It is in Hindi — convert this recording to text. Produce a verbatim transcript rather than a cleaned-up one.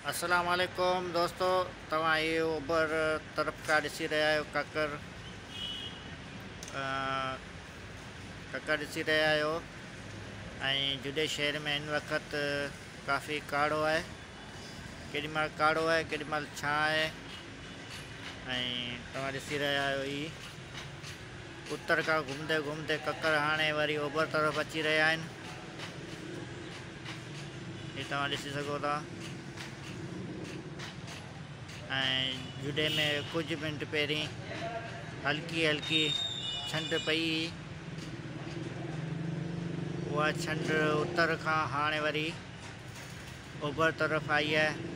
अस्सलाम वालेकुम दोस्तों, तव्हां ये ओभर तरफ़ का ॾिसी रहिया आहियो ककर अ, ककर ॾिसी रहिया आहियो। ऐं जुडे शहर में हिन वक़्तु काफ़ी काड़ो आहे, केॾी महिल काड़ो आहे केॾी महिल छां आहे। ऐं तव्हां ॾिसी रहिया आहियो ही उत्तर खां घुमंदे घुमंदे ककर हाणे वरी ओभर तरफ़ अची रहिया आहिनि। हीअ तव्हां ॾिसी सघो था। ऐं जुडे में कुझु मिंट पहिरीं हल्की हल्की छंड पई, उहा छंड उत्तर खां हाणे वरी ओभर तरफ़ आई आहे।